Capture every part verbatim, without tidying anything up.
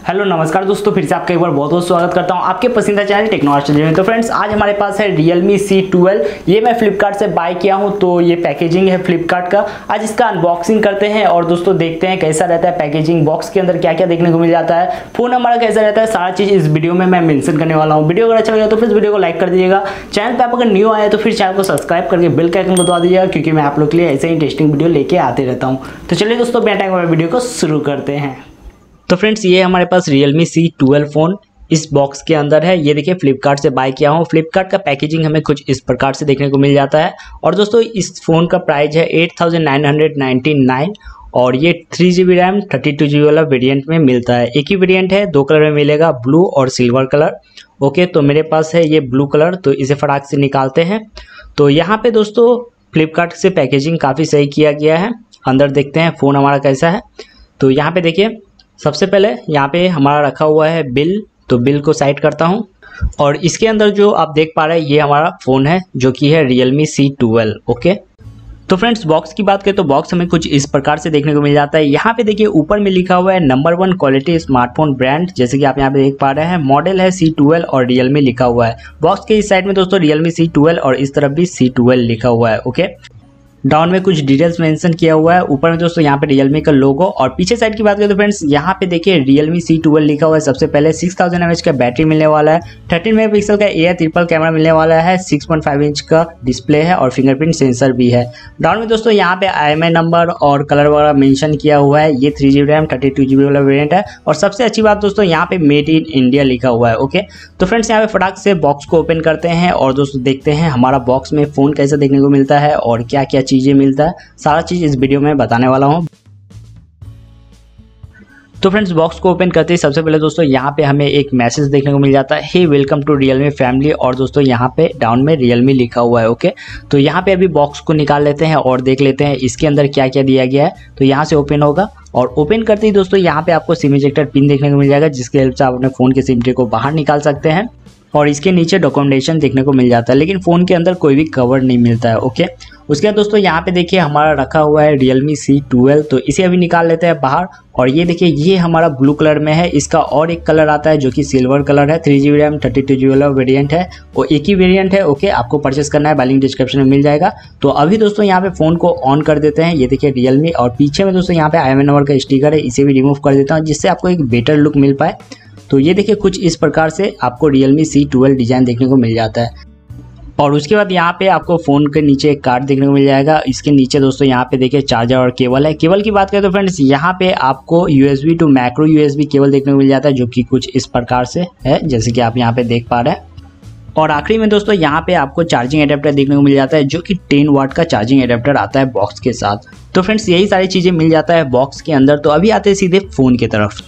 Hello नमस्कार दोस्तों, फिर से आपका एक बार बहुत बहुत स्वागत करता हूं आपके पसंदीदा चैनल टेक्नोलॉजी में। तो फ्रेंड्स, आज हमारे पास है Realme सी ट्वेल्व। ये मैं फ्लिपकार्ट से बाय किया हूं, तो ये पैकेजिंग है फ्लिपकार्ट का। आज इसका अनबॉक्सिंग करते हैं और दोस्तों देखते हैं कैसा रहता है पैकेजिंग, बॉक्स के अंदर क्या क्या देखने को मिल जाता है, फोन हमारा कैसा रहता है, सारा चीज़ इस वीडियो में मैं मेंशन करने वाला हूँ। वीडियो अगर अच्छा लगा तो प्लीज़ वीडियो को लाइक कर दीजिएगा। चैनल पर आप अगर न्यू आए तो फिर चैनल को सब्सक्राइब करके बेल का आइकन को दबा दीजिएगा, क्योंकि मैं आप लोग के लिए ऐसे ही इंटरेस्टिंग वीडियो लेके आते रहता हूँ। तो चलिए दोस्तों, बिना टाइम वीडियो को शुरू करते हैं। तो फ्रेंड्स, ये हमारे पास Realme सी ट्वेल्व फ़ोन इस बॉक्स के अंदर है। ये देखिए, फ्लिपकार्ट से बाय किया हूँ। फ्लिपकार्ट का पैकेजिंग हमें कुछ इस प्रकार से देखने को मिल जाता है। और दोस्तों, इस फ़ोन का प्राइस है eight thousand nine hundred ninety nine और ये three G B RAM thirty two G B वाला वेरिएंट में मिलता है। एक ही वेरिएंट है, दो कलर में मिलेगा, ब्लू और सिल्वर कलर। ओके, तो मेरे पास है ये ब्लू कलर, तो इसे फटाक से निकालते हैं। तो यहाँ पे दोस्तों फ्लिपकार्ट से पैकेजिंग काफ़ी सही किया गया है। अंदर देखते हैं फ़ोन हमारा कैसा है। तो यहाँ पे देखिए, सबसे पहले यहाँ पे हमारा रखा हुआ है बिल, तो बिल को साइड करता हूँ। और इसके अंदर जो आप देख पा रहे हैं, ये हमारा फ़ोन है जो कि है Realme सी ट्वेल्व। ओके, तो फ्रेंड्स, बॉक्स की बात करें तो बॉक्स हमें कुछ इस प्रकार से देखने को मिल जाता है। यहाँ पे देखिए, ऊपर में लिखा हुआ है number one quality smartphone brand, जैसे कि आप यहाँ पे देख पा रहे हैं। मॉडल है सी ट्वेल्व और Realme लिखा हुआ है। बॉक्स के इस साइड में दोस्तों Realme सी ट्वेल्व और इस तरफ भी सी ट्वेल्व लिखा हुआ है। ओके, डाउन में कुछ डिटेल्स मेंशन किया हुआ है। ऊपर में दोस्तों यहाँ पे Realme का लोगो। और पीछे साइड की बात करें तो फ्रेंड्स, यहाँ पे देखिए Realme सी ट्वेल्व लिखा हुआ है। सबसे पहले सिक्स थाउजेंड एम एच का बैटरी मिलने वाला है, थर्टीन मेगापिक्सल का एआई ट्रिपल कैमरा मिलने वाला है, सिक्स पॉइंट फाइव इंच का डिस्प्ले है और फिंगरप्रिंट सेंसर भी है। डाउन में दोस्तों यहाँ पे आई एम आई नंबर और कलर वगैरह मेंशन किया हुआ है। ये three G B RAM thirty two G B वाला वेरियंट है। और सबसे अच्छी बात दोस्तों, यहाँ पे मेड इन इंडिया लिखा हुआ है। ओके, तो फ्रेंड्स, यहाँ पे फटाक से बॉक्स को ओपन करते हैं और दोस्तों देखते हैं हमारा बॉक्स में फ़ोन कैसा देखने को मिलता है और क्या क्या चीज़ें मिलता है। सारा चीज़ इस वीडियो में बताने वाला हूँ। तो फ्रेंड्स, बॉक्स को ओपन करते ही सबसे पहले दोस्तों यहाँ पे हमें एक मैसेज देखने को मिल जाता है, hey welcome to Realme family. और दोस्तों यहाँ पे डाउन में Realme लिखा हुआ है। ओके, तो यहाँ पे अभी बॉक्स को निकाल लेते हैं और देख लेते हैं इसके अंदर क्या क्या दिया गया है। तो यहाँ से ओपन होगा और ओपन करते ही दोस्तों यहाँ पे आपको सिम इजेक्टर पिन देखने को मिल जाएगा, जिसकी हेल्प से आप अपने फ़ोन के सिम ट्रे को बाहर निकाल सकते हैं। और इसके नीचे डॉक्यूमेंटेशन देखने को मिल जाता है, लेकिन फ़ोन के अंदर कोई भी कवर नहीं मिलता है। ओके, उसके बाद दोस्तों यहाँ पे देखिए हमारा रखा हुआ है Realme सी ट्वेल्व, तो इसे अभी निकाल लेते हैं बाहर। और ये देखिए, ये हमारा ब्लू कलर में है। इसका और एक कलर आता है जो कि सिल्वर कलर है। Three G B RAM thirty two G B वाला वेरियंट है, वो एक ही वेरियंट है। ओके, आपको परचेस करना है, बाय लिंक डिस्क्रिप्शन में मिल जाएगा। तो अभी दोस्तों यहाँ पे फ़ोन को ऑन कर देते हैं। ये देखिए Realme, और पीछे में दोस्तों यहाँ पे आई एम आई नंबर का स्टिकर है, इसे भी रिमूव कर देता हूँ, जिससे आपको एक बेटर लुक मिल पाए। तो ये देखिए, कुछ इस प्रकार से आपको Realme सी ट्वेल्व डिज़ाइन देखने को मिल जाता है। और उसके बाद यहाँ पे आपको फ़ोन के नीचे एक कार्ड देखने को मिल जाएगा। इसके नीचे दोस्तों यहाँ पे देखिए चार्जर और केबल है। केबल की बात करें तो फ्रेंड्स, यहाँ पे आपको USB to micro USB cable देखने को मिल जाता है, जो कि कुछ इस प्रकार से है, जैसे कि आप यहाँ पे देख पा रहे हैं। और आखिरी में दोस्तों यहाँ पे आपको चार्जिंग एडेप्टर देखने को मिल जाता है, जो कि टेन वाट का चार्जिंग एडेप्टर आता है बॉक्स के साथ। तो फ्रेंड्स, यही सारी चीज़ें मिल जाता है बॉक्स के अंदर। तो अभी आते हैं सीधे फ़ोन की तरफ।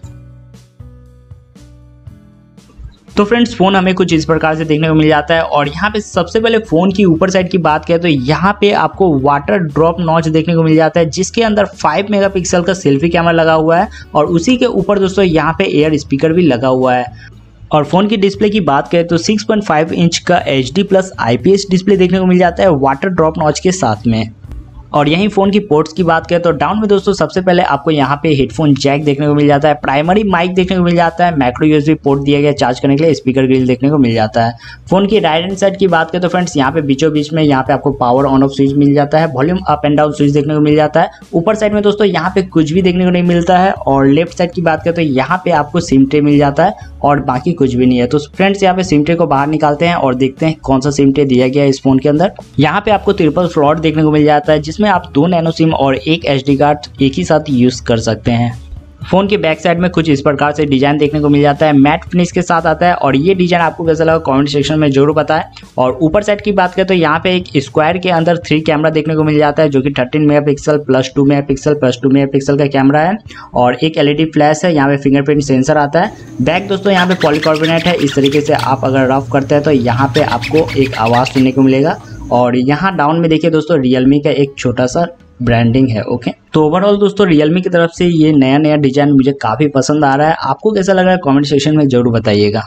तो फ्रेंड्स, फ़ोन हमें कुछ इस प्रकार से देखने को मिल जाता है। और यहाँ पे सबसे पहले फ़ोन की ऊपर साइड की बात करें तो यहाँ पे आपको वाटर ड्रॉप नॉच देखने को मिल जाता है, जिसके अंदर फाइव मेगापिक्सल का सेल्फी कैमरा लगा हुआ है। और उसी के ऊपर दोस्तों यहाँ पे एयर स्पीकर भी लगा हुआ है। और फ़ोन की डिस्प्ले की बात करें तो सिक्स पॉइंट फाइव इंच का H D plus I P S display देखने को मिल जाता है वाटर ड्रॉप नॉच के साथ में। और यहीं फ़ोन की पोर्ट्स की बात करें तो डाउन में दोस्तों सबसे पहले आपको यहाँ पे हेडफोन जैक देखने को मिल जाता है, प्राइमरी माइक देखने को मिल जाता है, मैक्रो यूएसबी पोर्ट दिया गया चार्ज करने के लिए, स्पीकर ग्रिल देखने को मिल जाता है। फ़ोन की राइट हैंड साइड की बात करें तो फ्रेंड्स, यहाँ पे बीचों बीच में यहाँ पे आपको पावर ऑन ऑफ स्विच मिल जाता है, volume up and down switch देखने को मिल जाता है। ऊपर साइड में दोस्तों यहाँ पे कुछ भी देखने को नहीं मिलता है। और लेफ्ट साइड की बात करें तो यहाँ पे आपको सिम ट्रे मिल जाता है और बाकी कुछ भी नहीं है। तो फ्रेंड्स, यहाँ पे सिम ट्रे को बाहर निकालते हैं और देखते हैं कौन सा सिम ट्रे दिया गया है इस फोन के अंदर। यहाँ पे आपको ट्रिपल स्लॉट देखने को मिल जाता है, जिसमें आप दो नैनो सिम और एक एसडी कार्ड एक ही साथ यूज कर सकते हैं। फोन के बैक साइड में कुछ इस प्रकार से डिजाइन देखने को मिल जाता है, मैट फिनिश के साथ आता है। और ये डिजाइन आपको कैसा लगा कमेंट सेक्शन में जरूर बताएं। और ऊपर साइड की बात करें तो यहाँ पे एक स्क्वायर के अंदर थ्री कैमरा देखने को मिल जाता है, जो कि thirteen megapixel plus two megapixel plus two megapixel का कैमरा है। और एक एलईडी फ्लैश है, यहाँ पे फिंगरप्रिंट सेंसर आता है। बैक दोस्तों यहाँ पे पॉलीकार्बोनेट है, इस तरीके से आप अगर रफ करते हैं तो यहाँ पे आपको एक आवाज़ सुनने को मिलेगा। और यहाँ डाउन में देखिए दोस्तों Realme का एक छोटा सा ब्रांडिंग है। ओके, तो ओवरऑल दोस्तों Realme की तरफ से ये नया नया डिजाइन मुझे काफ़ी पसंद आ रहा है। आपको कैसा लग रहा है कमेंट सेक्शन में जरूर बताइएगा।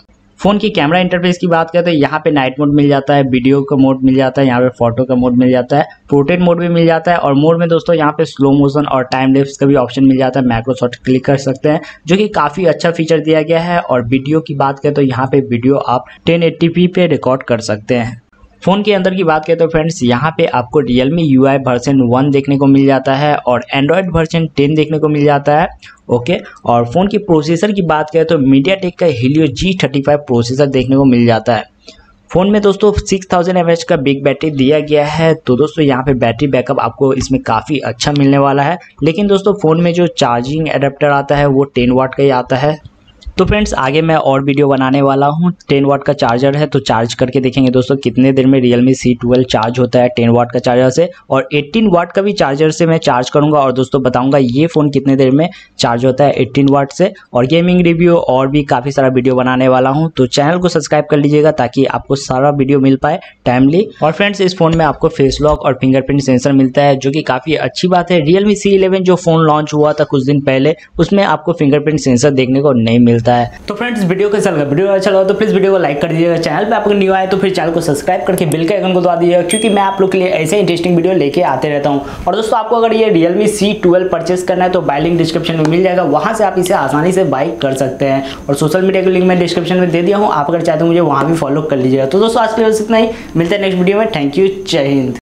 फ़ोन की कैमरा इंटरफेस की बात करें तो यहाँ पे नाइट मोड मिल जाता है, वीडियो का मोड मिल जाता है, यहाँ पे फोटो का मोड मिल जाता है, पोर्ट्रेट मोड भी मिल जाता है और मोड में दोस्तों यहाँ पे स्लो मोशन और टाइम लैप्स का भी ऑप्शन मिल जाता है। मैक्रो शॉट क्लिक कर सकते हैं जो कि काफ़ी अच्छा फीचर दिया गया है। और वीडियो की बात करें तो यहाँ पे वीडियो आप टेन एटी पी पे रिकॉर्ड कर सकते हैं। फ़ोन के अंदर की बात करें तो फ्रेंड्स यहाँ पे आपको Realme U I version one देखने को मिल जाता है और Android वर्जन टेन देखने को मिल जाता है। ओके, और फ़ोन की प्रोसेसर की बात करें तो MediaTek का Helio G thirty five processor देखने को मिल जाता है। फ़ोन में दोस्तों six thousand M A H का बिग बैटरी दिया गया है, तो दोस्तों यहाँ पे बैटरी बैकअप आपको इसमें काफ़ी अच्छा मिलने वाला है। लेकिन दोस्तों फ़ोन में जो चार्जिंग एडेप्टर आता है वो टेन वाट का ही आता है। तो फ्रेंड्स आगे मैं और वीडियो बनाने वाला हूँ। टेन वाट का चार्जर है तो चार्ज करके देखेंगे दोस्तों कितने देर में Realme सी ट्वेल्व चार्ज होता है टेन वाट का चार्जर से, और एटीन वाट का भी चार्जर से मैं चार्ज करूँगा और दोस्तों बताऊँगा ये फ़ोन कितने देर में चार्ज होता है एटीन वाट से। और गेमिंग रिव्यू और भी काफ़ी सारा वीडियो बनाने वाला हूँ, तो चैनल को सब्सक्राइब कर लीजिएगा ताकि आपको सारा वीडियो मिल पाए टाइमली। और फ्रेंड्स इस फ़ोन में आपको फेस लॉक और फिंगरप्रिंट सेंसर मिलता है जो कि काफ़ी अच्छी बात है। Realme सी इलेवन जो फ़ोन लॉन्च हुआ था कुछ दिन पहले उसमें आपको फिंगरप्रिंट सेंसर देखने को नहीं मिलता है। तो फ्रेंड्स वीडियो कैसा लगा, वीडियो अच्छा लगा तो प्लीज वीडियो को लाइक कर दीजिएगा। चैनल पे आप अगर न्यू आए तो फिर चैनल को सब्सक्राइब करके बेल के आइकन को दबा दीजिएगा, क्योंकि मैं आप लोग के लिए ऐसे इंटरेस्टिंग वीडियो लेके आते रहता हूं। और दोस्तों आपको अगर ये Realme सी ट्वेल्व परचेस करना है तो बाय लिंक डिस्क्रिप्शन में मिल जाएगा, वहां से आप इसे आसानी से बाय कर सकते हैं। और सोशल मीडिया का लिंक मैं डिस्क्रिप्शन में दे दिया हूँ, आप अगर चाहते हो मुझे वहां भी फॉलो कर लीजिएगा। तो दोस्तों आज के लिए बस इतना ही, मिलते हैं नेक्स्ट वीडियो में। थैंक यू, जय हिंद।